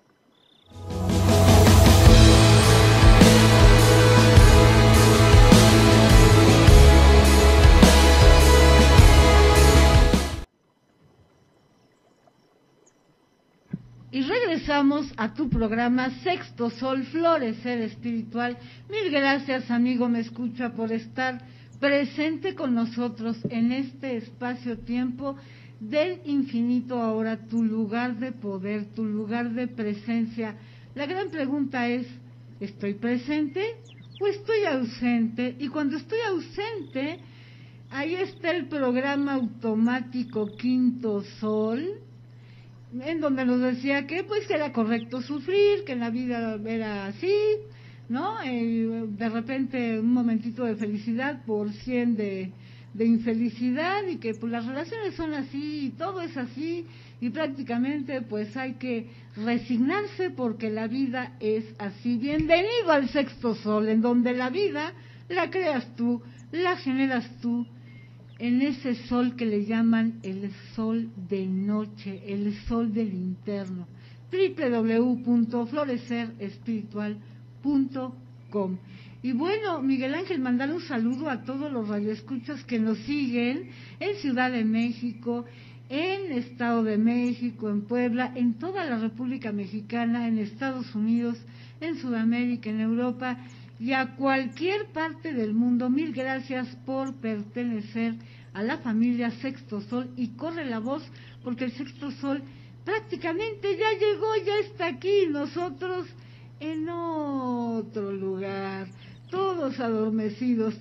Y regresamos a tu programa Sexto Sol, Florecer Espiritual. Mil gracias, amigo, me escucha, por estar presente con nosotros en este espacio-tiempo del infinito ahora, tu lugar de poder, tu lugar de presencia. La gran pregunta es, ¿estoy presente o estoy ausente? Y cuando estoy ausente, ahí está el programa automático Quinto Sol, en donde nos decía que pues que era correcto sufrir, que la vida era así, ¿no? De repente un momentito de felicidad por 100 de infelicidad, y que pues las relaciones son así y todo es así, y prácticamente pues hay que resignarse porque la vida es así. Bienvenido al Sexto Sol, en donde la vida la creas tú, la generas tú, en ese sol que le llaman el sol de noche, el sol del interno. www.florecerespiritual.com. Y bueno, Miguel Ángel, mandar un saludo a todos los radioescuchas que nos siguen en Ciudad de México, en Estado de México, en Puebla, en toda la República Mexicana, en Estados Unidos, en Sudamérica, en Europa y a cualquier parte del mundo. Mil gracias por pertenecer a la familia Sexto Sol, y corre la voz porque el Sexto Sol prácticamente ya llegó, ya está aquí, nosotros en otro lugar, todos adormecidos.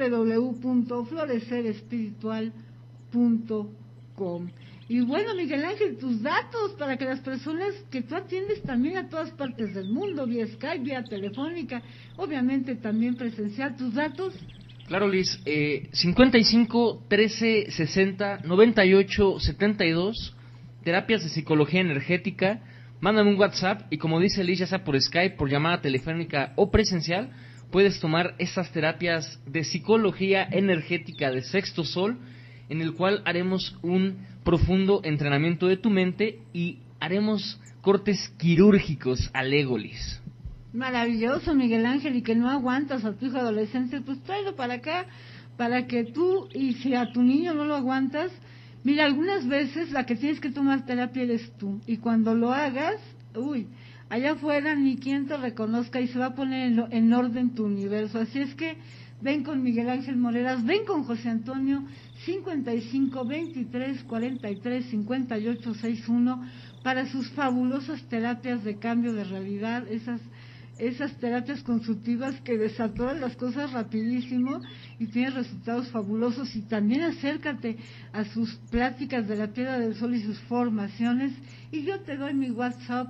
www.florecerespiritual.com. Y bueno, Miguel Ángel, tus datos para que las personas que tú atiendes también a todas partes del mundo, vía Skype, vía telefónica, obviamente también presencial, tus datos. Claro, Liz, 55 13 60 98 72, terapias de psicología energética. Mándame un WhatsApp y, como dice Liz, ya sea por Skype, por llamada telefónica o presencial, puedes tomar estas terapias de psicología energética de Sexto Sol, en el cual haremos un profundo entrenamiento de tu mente y haremos cortes quirúrgicos al ego, Liz. Maravilloso, Miguel Ángel, y que no aguantas a tu hijo adolescente, pues tráelo para acá, para que tú, y si a tu niño no lo aguantas, mira, algunas veces la que tienes que tomar terapia eres tú, y cuando lo hagas, allá afuera ni quien te reconozca y se va a poner en orden tu universo. Así es que ven con Miguel Ángel Moreras, ven con José Antonio, 55 23 43 58 61, para sus fabulosas terapias de cambio de realidad, esas terapias consultivas que desatoran las cosas rapidísimo y tienen resultados fabulosos. Y también acércate a sus pláticas de la Piedra del Sol y sus formaciones, y yo te doy mi WhatsApp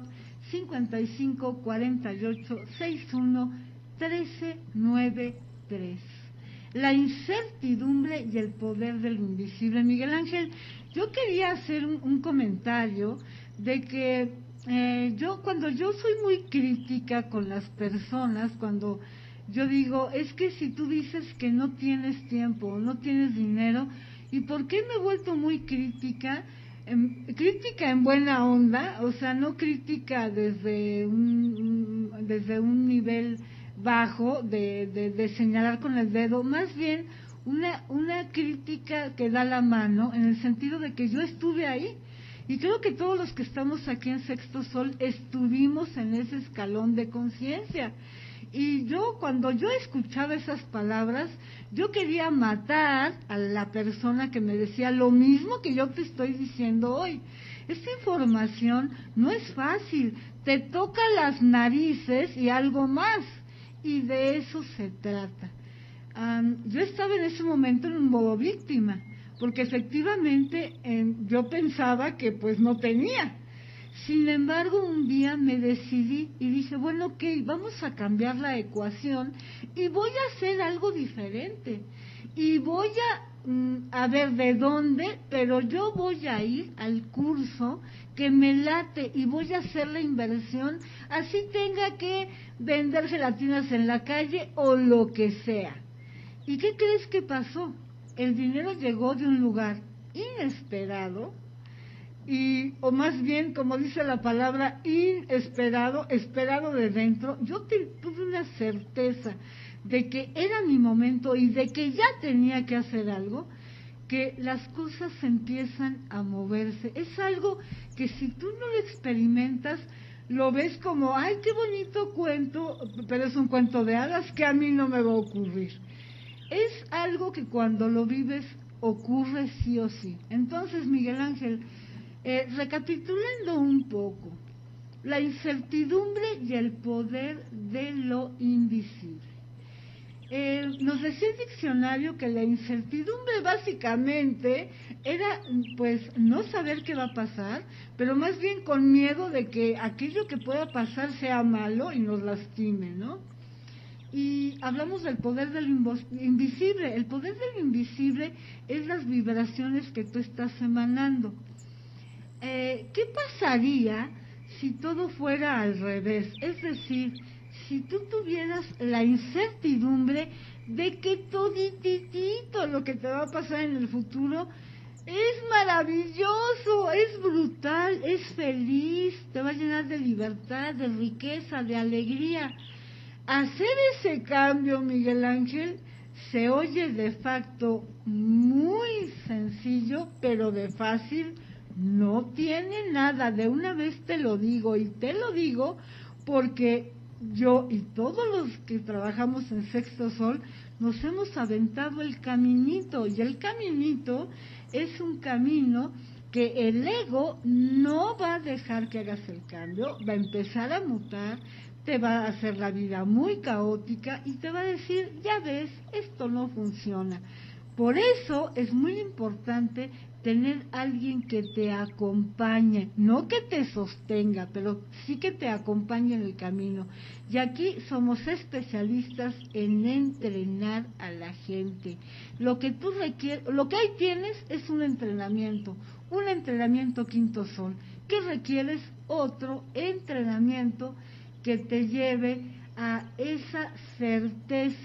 55 48 61 13 93. La incertidumbre y el poder del invisible. Miguel Ángel, yo quería hacer un comentario de que cuando yo soy muy crítica con las personas, cuando yo digo, es que si tú dices que no tienes tiempo, no tienes dinero, ¿y por qué me he vuelto muy crítica? Crítica en buena onda, o sea, no crítica desde un nivel bajo de señalar con el dedo, más bien una crítica que da la mano, en el sentido de que yo estuve ahí. Y creo que todos los que estamos aquí en Sexto Sol estuvimos en ese escalón de conciencia. Y yo, cuando yo escuchaba esas palabras, yo quería matar a la persona que me decía lo mismo que yo te estoy diciendo hoy. Esta información no es fácil, te toca las narices y algo más. Y de eso se trata. Yo estaba en ese momento en un modo víctima, porque efectivamente yo pensaba que pues no tenía. Sin embargo, un día me decidí y dije, bueno, ok, vamos a cambiar la ecuación y voy a hacer algo diferente. Y voy a ver de dónde, pero yo voy a ir al curso que me late y voy a hacer la inversión, así tenga que vender gelatinas en la calle o lo que sea. ¿Y qué crees que pasó? El dinero llegó de un lugar inesperado, o más bien, como dice la palabra, inesperado, esperado de dentro. Yo tuve una certeza de que era mi momento y de que ya tenía que hacer algo, que las cosas empiezan a moverse. Es algo que si tú no lo experimentas, lo ves como, ay, qué bonito cuento, pero es un cuento de hadas que a mí no me va a ocurrir. Es algo que cuando lo vives ocurre sí o sí. Entonces, Miguel Ángel, recapitulando un poco, la incertidumbre y el poder de lo invisible. Nos decía el diccionario que la incertidumbre básicamente era pues no saber qué va a pasar, pero más bien con miedo de que aquello que pueda pasar sea malo y nos lastime, ¿no? Y hablamos del poder del invisible. El poder del invisible es las vibraciones que tú estás emanando. ¿Qué pasaría si todo fuera al revés? Es decir, si tú tuvieras la incertidumbre de que todititito lo que te va a pasar en el futuro es maravilloso, es brutal, es feliz, te va a llenar de libertad, de riqueza, de alegría. Hacer ese cambio, Miguel Ángel, se oye de facto muy sencillo, pero de fácil no tiene nada. De una vez te lo digo, y te lo digo porque yo y todos los que trabajamos en Sexto Sol nos hemos aventado el caminito, y el caminito es un camino que el ego no va a dejar que hagas el cambio, va a empezar a mutar, te va a hacer la vida muy caótica y te va a decir, ya ves, esto no funciona. Por eso es muy importante tener alguien que te acompañe, no que te sostenga, pero sí que te acompañe en el camino. Y aquí somos especialistas en entrenar a la gente. Lo que tú requieres, lo que ahí tienes es un entrenamiento Quinto Sol. ¿Qué requieres? Otro entrenamiento que te lleve a esa certeza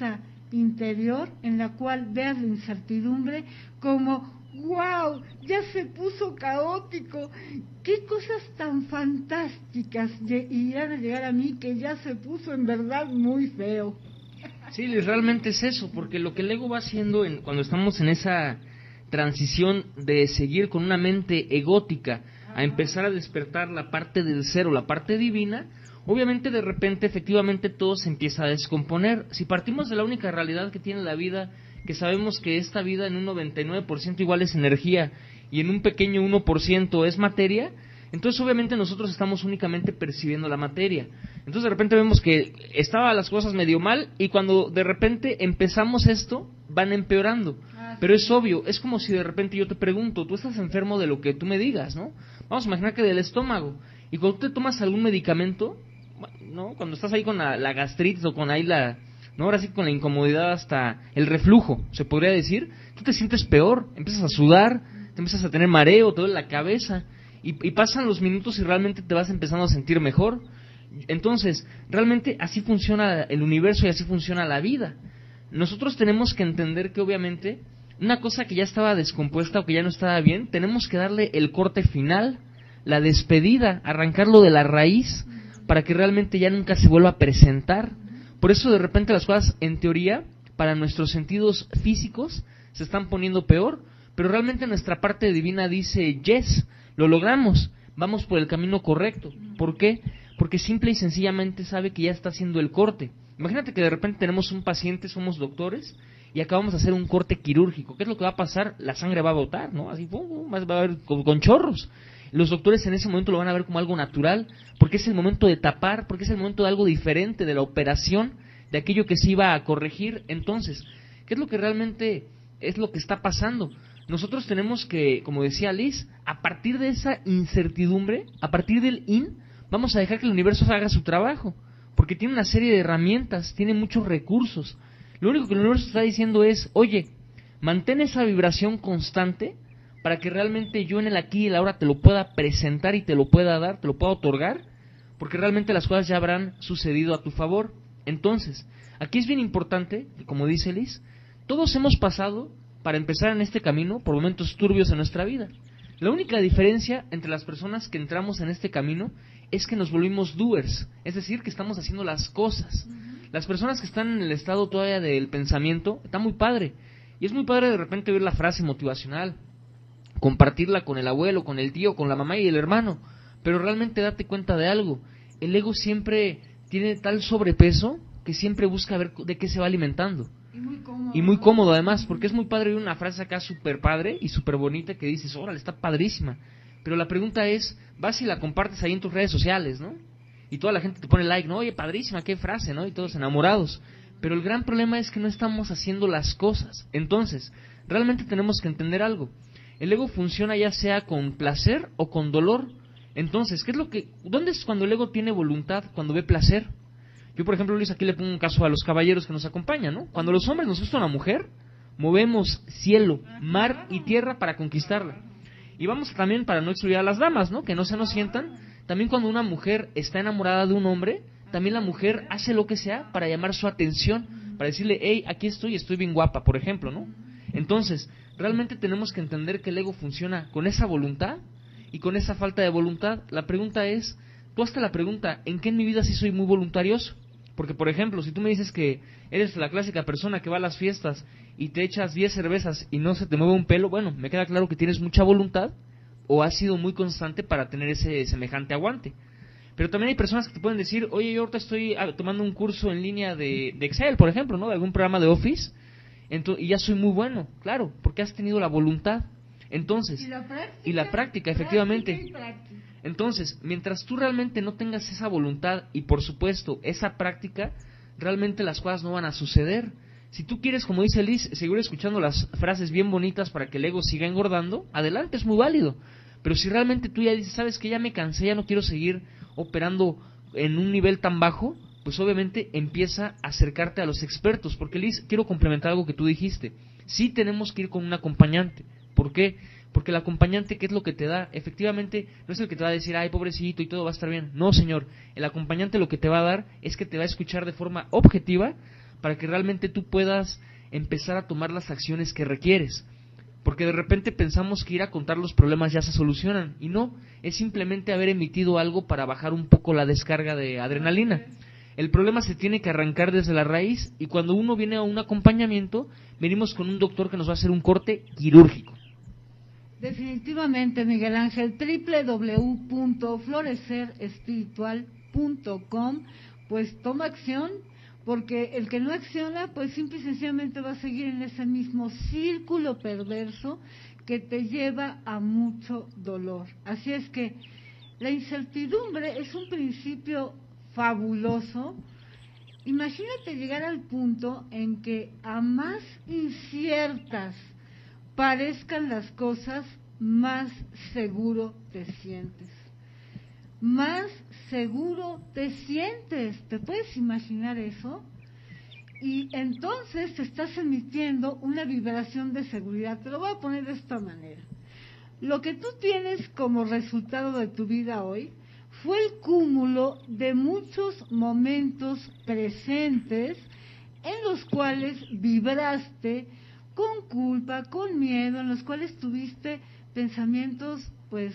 interior en la cual veas la incertidumbre como ¡wow! Ya se puso caótico. ¡Qué cosas tan fantásticas irán a llegar a mí que ya se puso en verdad muy feo! Sí, realmente es eso, porque lo que el ego va haciendo cuando estamos en esa transición de seguir con una mente egótica a empezar a despertar la parte del ser o la parte divina, obviamente de repente efectivamente todo se empieza a descomponer. Si partimos de la única realidad que tiene la vida, que sabemos que esta vida en un 99% igual es energía y en un pequeño 1% es materia, entonces obviamente nosotros estamos únicamente percibiendo la materia. Entonces de repente vemos que estaban las cosas medio mal y cuando de repente empezamos esto, van empeorando. Pero es obvio, es como si de repente yo te pregunto, tú estás enfermo de lo que tú me digas, ¿no? Vamos a imaginar que del estómago. Y cuando tú te tomas algún medicamento, ¿no? Cuando estás ahí con la gastritis o con ahí ¿no? Ahora sí con la incomodidad hasta el reflujo, se podría decir, tú te sientes peor, empiezas a sudar, te empiezas a tener mareo, te duele la cabeza, y pasan los minutos y realmente te vas empezando a sentir mejor. Entonces, realmente así funciona el universo y así funciona la vida. Nosotros tenemos que entender que obviamente una cosa que ya estaba descompuesta o que ya no estaba bien, tenemos que darle el corte final, la despedida, arrancarlo de la raíz, para que realmente ya nunca se vuelva a presentar. Por eso de repente las cosas, en teoría, para nuestros sentidos físicos, se están poniendo peor, pero realmente nuestra parte divina dice, yes, lo logramos, vamos por el camino correcto. ¿Por qué? Porque simple y sencillamente sabe que ya está haciendo el corte. Imagínate que de repente tenemos un paciente, somos doctores, y acabamos de hacer un corte quirúrgico. ¿Qué es lo que va a pasar? La sangre va a botar, ¿no? Así, va a haber con chorros. Los doctores en ese momento lo van a ver como algo natural, porque es el momento de tapar, porque es el momento de algo diferente, de la operación, de aquello que se iba a corregir. Entonces, ¿qué es lo que realmente es lo que está pasando? Nosotros tenemos que, como decía Liz, a partir de esa incertidumbre, a partir del vamos a dejar que el universo haga su trabajo, porque tiene una serie de herramientas, tiene muchos recursos. Lo único que el universo está diciendo es, oye, mantén esa vibración constante para que realmente yo en el aquí y el ahora te lo pueda presentar y te lo pueda dar, te lo pueda otorgar, porque realmente las cosas ya habrán sucedido a tu favor. Entonces, aquí es bien importante, como dice Liz, todos hemos pasado, para empezar en este camino, por momentos turbios en nuestra vida. La única diferencia entre las personas que entramos en este camino es que nos volvimos doers, es decir, que estamos haciendo las cosas. Las personas que están en el estado todavía del pensamiento, está muy padre. Y es muy padre de repente ver la frase motivacional, compartirla con el abuelo, con el tío, con la mamá y el hermano. Pero realmente date cuenta de algo. El ego siempre tiene tal sobrepeso que siempre busca ver de qué se va alimentando. Y muy cómodo además, porque es muy padre ver una frase acá súper padre y súper bonita que dices, órale, está padrísima. Pero la pregunta es, vas y la compartes ahí en tus redes sociales, ¿no? Y toda la gente te pone like, ¿no? Oye, padrísima, qué frase, ¿no? Y todos enamorados. Pero el gran problema es que no estamos haciendo las cosas. Entonces, realmente tenemos que entender algo. El ego funciona ya sea con placer o con dolor. Entonces, ¿dónde es cuando el ego tiene voluntad? Cuando ve placer. Yo, por ejemplo, Luis, aquí le pongo un caso a los caballeros que nos acompañan, ¿no? Cuando los hombres nos gusta una mujer, movemos cielo, mar y tierra para conquistarla. Y vamos también, para no excluir a las damas, ¿no? Que no se nos sientan. También cuando una mujer está enamorada de un hombre, también la mujer hace lo que sea para llamar su atención, para decirle, hey, aquí estoy bien guapa, por ejemplo, ¿no? Entonces, realmente tenemos que entender que el ego funciona con esa voluntad y con esa falta de voluntad. La pregunta es, tú hazte la pregunta, ¿en qué en mi vida sí soy muy voluntarioso? Porque, por ejemplo, si tú me dices que eres la clásica persona que va a las fiestas y te echas 10 cervezas y no se te mueve un pelo, bueno, me queda claro que tienes mucha voluntad o has sido muy constante para tener ese semejante aguante. Pero también hay personas que te pueden decir, oye, yo ahorita estoy tomando un curso en línea de Excel, por ejemplo, ¿no? De algún programa de Office, y ya soy muy bueno, claro, porque has tenido la voluntad. Entonces, y la práctica, efectivamente. Entonces, mientras tú realmente no tengas esa voluntad y, por supuesto, esa práctica, realmente las cosas no van a suceder. Si tú quieres, como dice Liz, seguir escuchando las frases bien bonitas para que el ego siga engordando, adelante, es muy válido. Pero si realmente tú ya dices, sabes que ya me cansé, ya no quiero seguir operando en un nivel tan bajo, pues obviamente empieza a acercarte a los expertos. Porque Liz, quiero complementar algo que tú dijiste. Sí tenemos que ir con un acompañante. ¿Por qué? Porque el acompañante, ¿qué es lo que te da? Efectivamente, no es el que te va a decir, ay, pobrecito, y todo va a estar bien. No, señor. El acompañante lo que te va a dar es que te va a escuchar de forma objetiva para que realmente tú puedas empezar a tomar las acciones que requieres. Porque de repente pensamos que ir a contar los problemas ya se solucionan, y no, es simplemente haber emitido algo para bajar un poco la descarga de adrenalina. El problema se tiene que arrancar desde la raíz, y cuando uno viene a un acompañamiento, venimos con un doctor que nos va a hacer un corte quirúrgico. Definitivamente, Miguel Ángel, www.florecerespiritual.com, pues toma acción, porque el que no acciona, pues simple y sencillamente va a seguir en ese mismo círculo perverso que te lleva a mucho dolor. Así es que la incertidumbre es un principio fabuloso. Imagínate llegar al punto en que a más inciertas parezcan las cosas, más seguro te sientes. Más seguro te sientes. ¿Te puedes imaginar eso? Y entonces te estás emitiendo una vibración de seguridad. Te lo voy a poner de esta manera. Lo que tú tienes como resultado de tu vida hoy fue el cúmulo de muchos momentos presentes en los cuales vibraste con culpa, con miedo, en los cuales tuviste pensamientos pues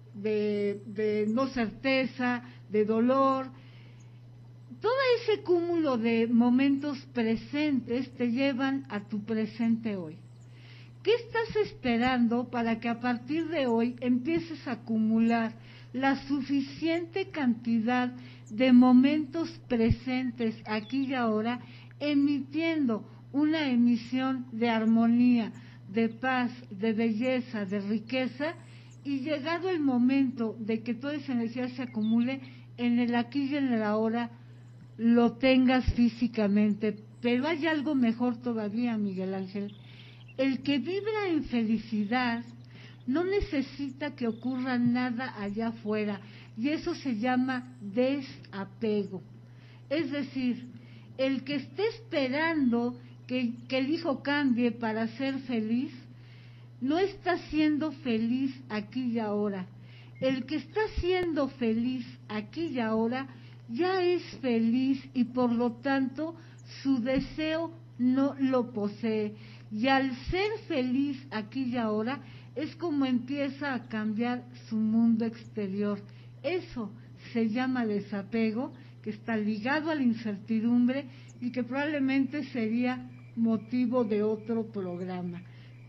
de no certeza, de dolor. Todo ese cúmulo de momentos presentes te llevan a tu presente hoy. ¿Qué estás esperando para que a partir de hoy empieces a acumular la suficiente cantidad de momentos presentes aquí y ahora, emitiendo una emisión de armonía, de paz, de belleza, de riqueza, y llegado el momento de que toda esa energía se acumule en el aquí y en el ahora, lo tengas físicamente? Pero hay algo mejor todavía, Miguel Ángel. El que vibra en felicidad no necesita que ocurra nada allá afuera, y eso se llama desapego. Es decir, el que esté esperando que el hijo cambie para ser feliz, no está siendo feliz aquí y ahora. El que está siendo feliz aquí y ahora ya es feliz, y por lo tanto su deseo no lo posee. Y al ser feliz aquí y ahora es como empieza a cambiar su mundo exterior. Eso se llama desapego, que está ligado a la incertidumbre y que probablemente sería motivo de otro programa.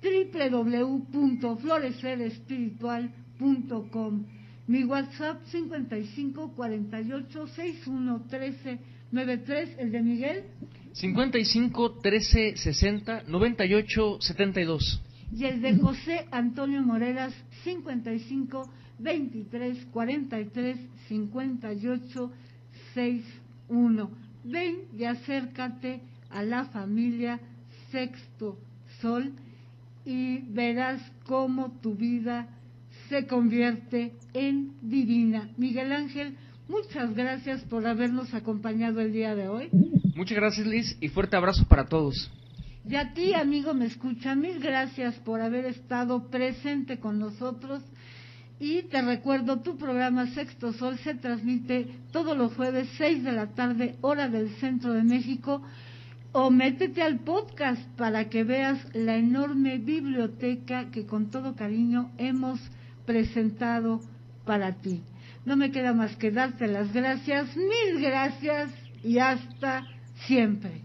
www.florecerespiritual.com. Mi WhatsApp 55 48 61 13 93, el de Miguel 55 13 60 98 72. Y el de José Antonio Moreras 55 23 43 58 61. Ven y acércate a la familia Sexto Sol y verás cómo tu vida se convierte en divina. Miguel Ángel, muchas gracias por habernos acompañado el día de hoy. Muchas gracias, Liz, y fuerte abrazo para todos. Y a ti, amigo, me escucha, mil gracias por haber estado presente con nosotros. Y te recuerdo, tu programa Sexto Sol se transmite todos los jueves 6 de la tarde, hora del centro de México, o métete al podcast para que veas la enorme biblioteca que con todo cariño hemos presentado para ti. No me queda más que darte las gracias, mil gracias, y hasta siempre.